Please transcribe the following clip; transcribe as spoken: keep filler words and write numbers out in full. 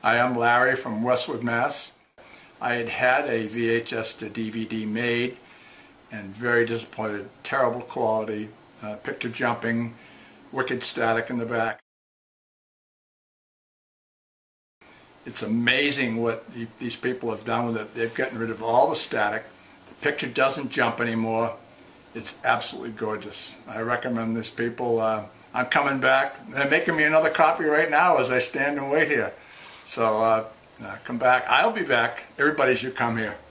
Hi, I'm Larry from Westwood, Mass. I had had a V H S to D V D made and very disappointed. Terrible quality, uh, picture jumping, wicked static in the back. It's amazing what these people have done with it. They've gotten rid of all the static. The picture doesn't jump anymore. It's absolutely gorgeous. I recommend these people. Uh, I'm coming back. They're making me another copy right now as I stand and wait here. So uh, uh, come back. I'll be back. Everybody should come here.